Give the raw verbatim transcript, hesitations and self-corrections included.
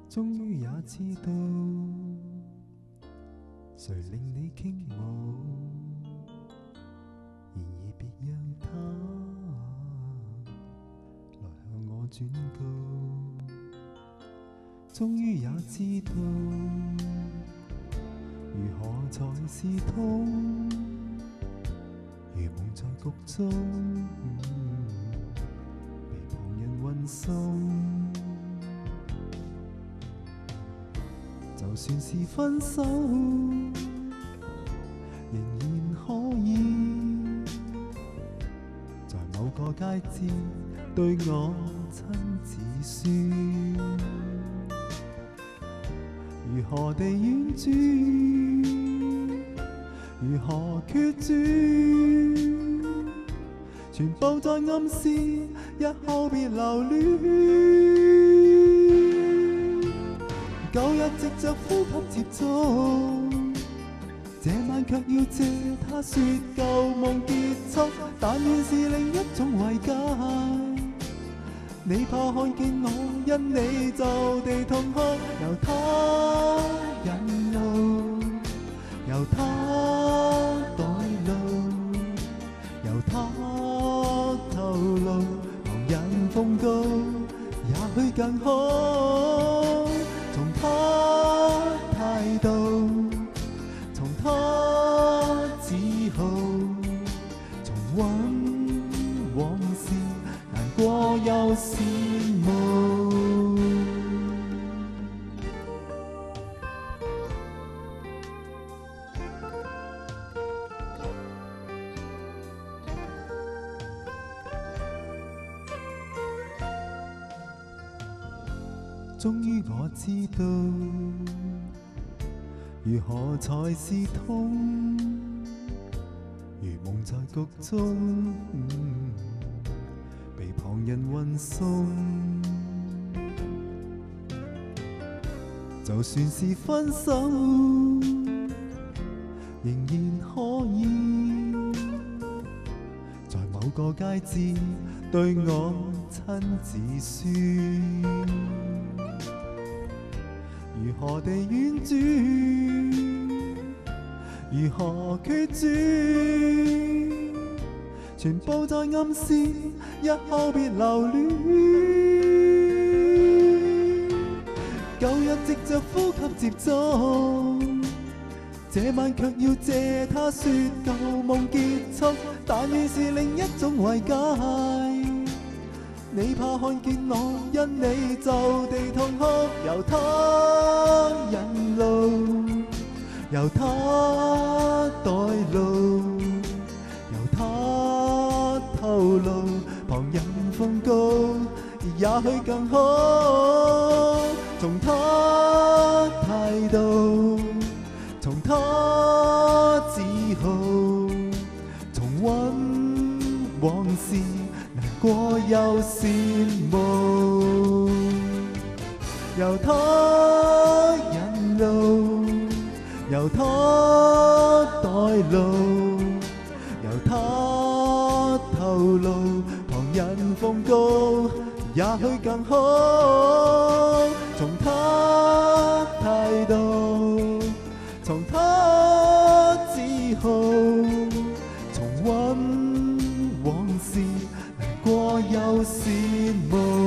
終於也知道，誰令你傾慕，然而別讓他來向我轉告。終於也知道，如何才是痛，如夢在局中，被旁人運送。就算是分手，仍然可以在某個佳節對我親自説，如何地婉轉，如何決絕，全部在暗示日後別留戀。舊日藉着呼吸接觸，這晚卻要借他說舊夢結束，但願是另一種慰藉。你怕看見我因你就地痛哭，由他引路，由他帶路，由他透露，旁人奉告，也許更好。從他態度，從他自豪，重溫往事，難過又羨慕。終於我知道，如何才是痛，如夢在局中，嗯、被旁人運送。就算是分手，仍然可以在某個佳節對我親自説。如何地婉轉，如何決絕，全部在暗示日後別留戀。舊日藉着呼吸接觸，這晚卻要借他說舊夢結束，但願是另一種慰藉。你怕看見我因你就地痛哭，由他引路，由他帶路，由他透露，旁人奉告，也許更好。從他態度，從他自豪，重溫往事，難過又羨慕。由他引路，由他帶路，由他透露，旁人奉告，也許更好。從他態度，從他自豪，重溫往事，難過又羨慕。